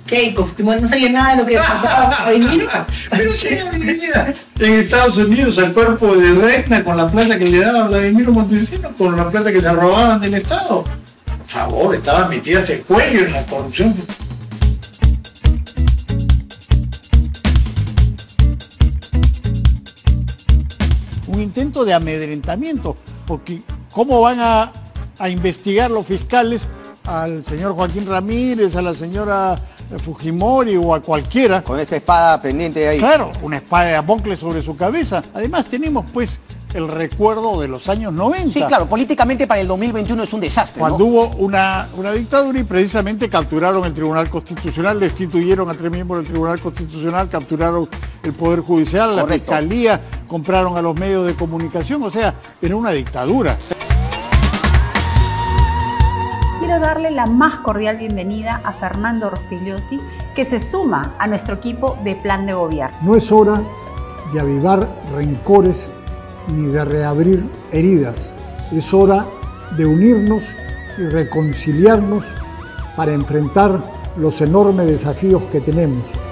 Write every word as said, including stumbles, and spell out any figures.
Keiko, Fujimori, no sabía nada de lo que pasaba. Pero si ella vivía en Estados Unidos al cuerpo de reina con la plata que le daba Vladimiro Montesinos, con la plata que se robaban del Estado. Por favor, estaba metida hasta el cuello en la corrupción. Un intento de amedrentamiento, porque ¿cómo van a, a investigar los fiscales al señor Joaquín Ramírez, a la señora Fujimori o a cualquiera? Con esta espada pendiente ahí. Claro, una espada de Damocles sobre su cabeza. Además tenemos pues el recuerdo de los años noventa. Sí, claro, políticamente para el dos mil veintiuno es un desastre, Cuando ¿no? hubo una, una dictadura y precisamente capturaron el Tribunal Constitucional, destituyeron a tres miembros del Tribunal Constitucional, capturaron el Poder Judicial, la Correcto. Fiscalía, compraron a los medios de comunicación, o sea, era una dictadura. Quiero darle la más cordial bienvenida a Fernando Rospigliosi, que se suma a nuestro equipo de Plan de Gobierno. No es hora de avivar rencores ni de reabrir heridas. Es hora de unirnos y reconciliarnos para enfrentar los enormes desafíos que tenemos.